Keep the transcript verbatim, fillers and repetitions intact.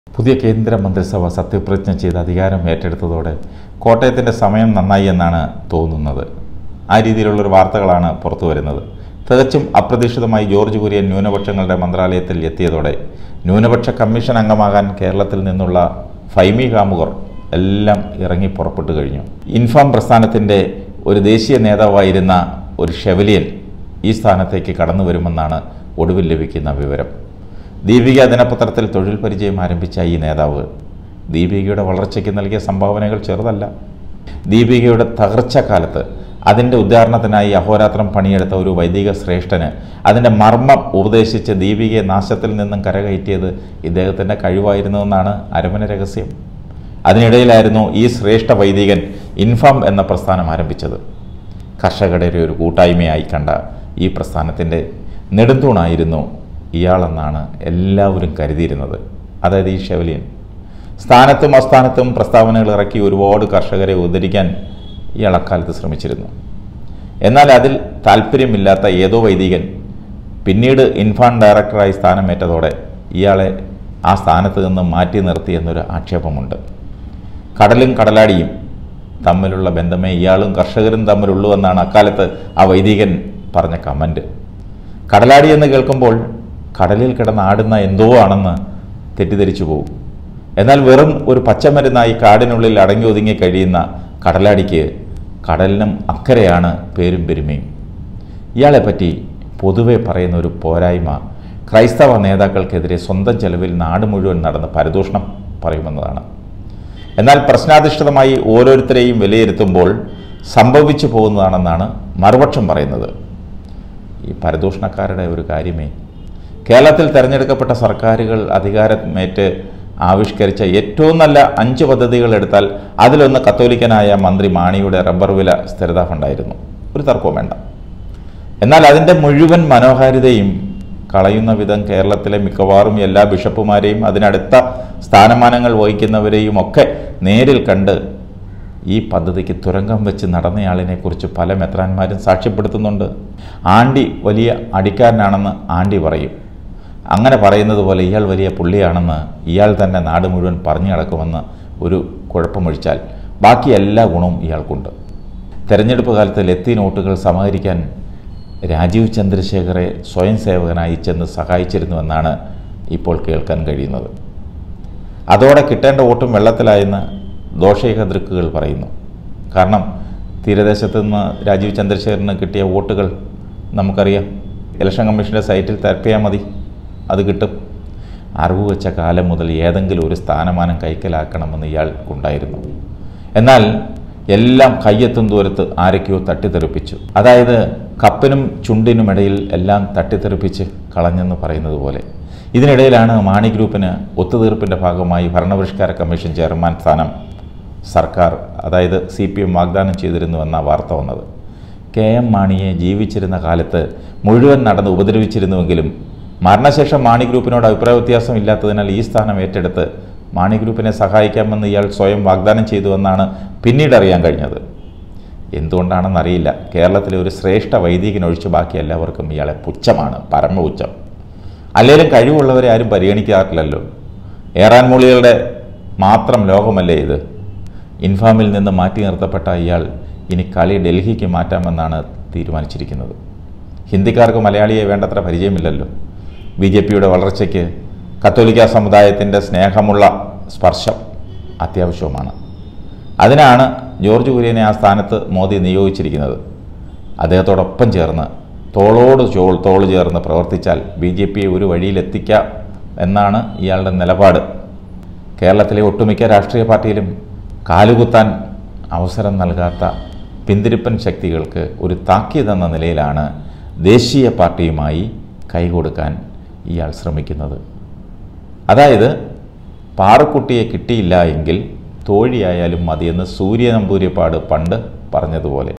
പുതിയ കേന്ദ്ര മന്ത്രിസഭ സത്യപ്രതിജ്ഞ ചെയ്ത് അധികാരം ഏറ്റെടുത്തതോടെ കോട്ടയത്തിൻ്റെ സമയം നന്നായി എന്നാണ് തോന്നുന്നത്. ആ രീതിയിലുള്ളൊരു വാർത്തകളാണ് പുറത്തു വരുന്നത്. തികച്ചും അപ്രതീക്ഷിതമായി ജോർജ് കുര്യൻ ന്യൂനപക്ഷങ്ങളുടെ മന്ത്രാലയത്തിൽ എത്തിയതോടെ ന്യൂനപക്ഷ കമ്മീഷൻ അംഗമാകാൻ കേരളത്തിൽ നിന്നുള്ള ഫൈമി കാമുകർ എല്ലാം ഇറങ്ങി പുറപ്പെട്ടു കഴിഞ്ഞു. ഇൻഫാം പ്രസ്ഥാനത്തിൻ്റെ ഒരു ദേശീയ നേതാവായിരുന്ന ഒരു ഷെവലിയൻ ഈ സ്ഥാനത്തേക്ക് കടന്നു വരുമെന്നാണ് ഒടുവിൽ ലഭിക്കുന്ന വിവരം. ദീപിക ദിനപത്രത്തിൽ തൊഴിൽ പരിചയം ആരംഭിച്ച ഈ നേതാവ് ദീപികയുടെ വളർച്ചയ്ക്ക് നൽകിയ സംഭാവനകൾ ചെറുതല്ല. ദീപികയുടെ തകർച്ച കാലത്ത് അതിൻ്റെ ഉദ്ധാരണത്തിനായി അഹോരാത്രം പണിയെടുത്ത ഒരു വൈദിക ശ്രേഷ്ഠന് അതിൻ്റെ മർമ്മം ഉപദേശിച്ച് ദീപികയെ നാശത്തിൽ നിന്നും കരകയറ്റിയത് ഇദ്ദേഹത്തിൻ്റെ കഴിവായിരുന്നുവെന്നാണ് അരമന രഹസ്യം. അതിനിടയിലായിരുന്നു ഈ ശ്രേഷ്ഠ വൈദികൻ ഇൻഫാം എന്ന പ്രസ്ഥാനം ആരംഭിച്ചത്. കർഷകരുടെ ഒരു കൂട്ടായ്മയായി കണ്ട ഈ പ്രസ്ഥാനത്തിൻ്റെ നെടുന്തൂണായിരുന്നു ഇയാളെന്നാണ് എല്ലാവരും കരുതിയിരുന്നത്. അതായത് ഈ ഷെവലിയൻ സ്ഥാനത്തും അസ്ഥാനത്തും പ്രസ്താവനകൾ ഇറക്കി ഒരുപാട് കർഷകരെ ഉദ്ധരിക്കാൻ ഇയാൾ അക്കാലത്ത് ശ്രമിച്ചിരുന്നു. എന്നാൽ അതിൽ താല്പര്യമില്ലാത്ത ഏതോ വൈദികൻ പിന്നീട് ഇൻഫാം ഡയറക്ടറായി സ്ഥാനമേറ്റതോടെ ഇയാളെ ആ സ്ഥാനത്ത് നിന്ന് മാറ്റി നിർത്തി എന്നൊരു ആക്ഷേപമുണ്ട്. കടലും കടലാടിയും തമ്മിലുള്ള ബന്ധമേ ഇയാളും കർഷകരും തമ്മിലുള്ളൂ എന്നാണ് അക്കാലത്ത് ആ വൈദികൻ പറഞ്ഞ കമൻറ്റ്. കടലാടി എന്ന് കേൾക്കുമ്പോൾ കടലിൽ കിടന്നാടുന്ന എന്തോ ആണെന്ന് തെറ്റിദ്ധരിച്ചു പോകും. എന്നാൽ വെറും ഒരു പച്ചമരുന്നായി കാടിനുള്ളിൽ അടങ്ങി ഒതുങ്ങി കഴിയുന്ന കടലാടിക്ക് കടലിനും അക്കരെയാണ് പേരും പെരുമയും. ഇയാളെപ്പറ്റി പൊതുവെ പറയുന്ന ഒരു പോരായ്മ ക്രൈസ്തവ നേതാക്കൾക്കെതിരെ സ്വന്തം ചെലവിൽ നാട് മുഴുവൻ നടന്ന് പരദൂഷണം പറയുമെന്നതാണ്. എന്നാൽ പ്രശ്നാധിഷ്ഠിതമായി ഓരോരുത്തരെയും വിലയിരുത്തുമ്പോൾ സംഭവിച്ചു പോകുന്നതാണെന്നാണ് മറുപക്ഷം പറയുന്നത്. ഈ പരദൂഷണക്കാരുടെ ഒരു കാര്യമേ കേരളത്തിൽ തിരഞ്ഞെടുക്കപ്പെട്ട സർക്കാരുകൾ അധികാരമേറ്റ് ആവിഷ്കരിച്ച ഏറ്റവും നല്ല അഞ്ച് പദ്ധതികൾ എടുത്താൽ അതിലൊന്ന് കത്തോലിക്കനായ മന്ത്രി മാണിയുടെ റബ്ബർ വില സ്ഥിരതാ ഫണ്ടായിരുന്നു. ഒരു തർക്കവും വേണ്ട. എന്നാൽ അതിൻ്റെ മുഴുവൻ മനോഹാരിതയും കളയുന്ന വിധം കേരളത്തിലെ മിക്കവാറും എല്ലാ ബിഷപ്പുമാരെയും അതിനടുത്ത സ്ഥാനമാനങ്ങൾ വഹിക്കുന്നവരെയും ഒക്കെ നേരിൽ കണ്ട് ഈ പദ്ധതിക്ക് തുരങ്കം വെച്ച് നടന്നയാളിനെക്കുറിച്ച് പല മെത്രാന്മാരും സാക്ഷ്യപ്പെടുത്തുന്നുണ്ട്. ആണ്ടി വലിയ അടിക്കാരനാണെന്ന് ആണ്ടി പറയും. അങ്ങനെ പറയുന്നത് പോലെ ഇയാൾ വലിയ പുള്ളിയാണെന്ന് ഇയാൾ തന്നെ നാട് മുഴുവൻ പറഞ്ഞു നടക്കുമെന്ന് ഒരു കുഴപ്പമൊഴിച്ചാൽ ബാക്കി എല്ലാ ഗുണവും ഇയാൾക്കുണ്ട്. തെരഞ്ഞെടുപ്പ് കാലത്ത് ലത്തി നോട്ടുകൾ സമാഹരിക്കാൻ രാജീവ് ചന്ദ്രശേഖറെ സ്വയം സേവകനായി ചെന്ന് സഹായിച്ചിരുന്നുവെന്നാണ് ഇപ്പോൾ കേൾക്കാൻ കഴിയുന്നത്. അതോടെ കിട്ടേണ്ട വോട്ടും വെള്ളത്തിലായെന്ന് ദോഷൈക ദൃക്കുകൾ പറയുന്നു. കാരണം തീരദേശത്ത് നിന്ന് രാജീവ് ചന്ദ്രശേഖരന് കിട്ടിയ വോട്ടുകൾ നമുക്കറിയാം. ഇലക്ഷൻ കമ്മീഷൻ്റെ സൈറ്റിൽ തിരപ്പിയാൽ മതി, അത് കിട്ടും. അറിവ് വെച്ച കാലം മുതൽ ഏതെങ്കിലും ഒരു സ്ഥാനമാനം കൈക്കലാക്കണമെന്ന് ഇയാൾക്കുണ്ടായിരുന്നു. എന്നാൽ എല്ലാം കയ്യെത്തും ദൂരത്ത് ആരൊക്കെയോ തട്ടിത്തെറിപ്പിച്ചു. അതായത് കപ്പിനും ചുണ്ടിനുമിടയിൽ എല്ലാം തട്ടിത്തെറിപ്പിച്ച് കളഞ്ഞെന്ന് പറയുന്നത് പോലെ. ഇതിനിടയിലാണ് മാണി ഗ്രൂപ്പിന് ഒത്തുതീർപ്പിൻ്റെ ഭാഗമായി ഭരണപരിഷ്കാര കമ്മീഷൻ ചെയർമാൻ സ്ഥാനം സർക്കാർ അതായത് സി പി എം വാഗ്ദാനം ചെയ്തിരുന്നുവെന്ന വാർത്ത വന്നത്. കെ എം മാണിയെ ജീവിച്ചിരുന്ന കാലത്ത് മുഴുവൻ നടന്ന് ഉപദ്രവിച്ചിരുന്നുവെങ്കിലും മരണശേഷം മാണി ഗ്രൂപ്പിനോട് അഭിപ്രായ വ്യത്യാസം ഇല്ലാത്തതിനാൽ ഈ സ്ഥാനം ഏറ്റെടുത്ത് മാണി ഗ്രൂപ്പിനെ സഹായിക്കാമെന്ന് ഇയാൾ സ്വയം വാഗ്ദാനം ചെയ്തുവെന്നാണ് പിന്നീട് അറിയാൻ കഴിഞ്ഞത്. എന്തുകൊണ്ടാണെന്നറിയില്ല, കേരളത്തിലെ ഒരു ശ്രേഷ്ഠ വൈദികനൊഴിച്ച് ബാക്കി എല്ലാവർക്കും ഇയാളെ പുച്ഛമാണ്, പരമ പുച്ഛം. അല്ലെങ്കിലും കഴിവുള്ളവരെ ആരും പരിഗണിക്കാറില്ലല്ലോ. ഏറാൻ മൂളികളുടെ മാത്രം ലോകമല്ലേ ഇത്. ഇൻഫാമിൽ നിന്ന് മാറ്റി നിർത്തപ്പെട്ട ഇയാൾ ഇനി കളി ഡൽഹിക്ക് മാറ്റാമെന്നാണ് തീരുമാനിച്ചിരിക്കുന്നത്. ഹിന്ദിക്കാർക്ക് മലയാളിയെ വേണ്ടത്ര പരിചയമില്ലല്ലോ. ബി ജെ പിയുടെ വളർച്ചയ്ക്ക് കത്തോലിക്ക സമുദായത്തിൻ്റെ സ്നേഹമുള്ള സ്പർശം അത്യാവശ്യവുമാണ്. അതിനാണ് ജോർജ് കുര്യനെ ആ സ്ഥാനത്ത് മോദി നിയോഗിച്ചിരിക്കുന്നത്. അദ്ദേഹത്തോടൊപ്പം ചേർന്ന് തോളോട് ചോൾ തോൾ ചേർന്ന് പ്രവർത്തിച്ചാൽ ബി ജെ പിയെ ഒരു വഴിയിലെത്തിക്കാം എന്നാണ് ഇയാളുടെ നിലപാട്. കേരളത്തിലെ ഒട്ടുമിക്ക രാഷ്ട്രീയ പാർട്ടിയിലും കാലുകുത്താൻ അവസരം നൽകാത്ത പിന്തിരിപ്പൻ ശക്തികൾക്ക് ഒരു താക്കീതെന്ന നിലയിലാണ് ദേശീയ പാർട്ടിയുമായി കൈകൊടുക്കാൻ ഇയാൾ ശ്രമിക്കുന്നത്. അതായത് പാറക്കുട്ടിയെ കിട്ടിയില്ല എങ്കിൽ തോഴിയായാലും മതിയെന്ന് സൂര്യ നമ്പൂതിരിപ്പാട് പണ്ട് പറഞ്ഞതുപോലെ.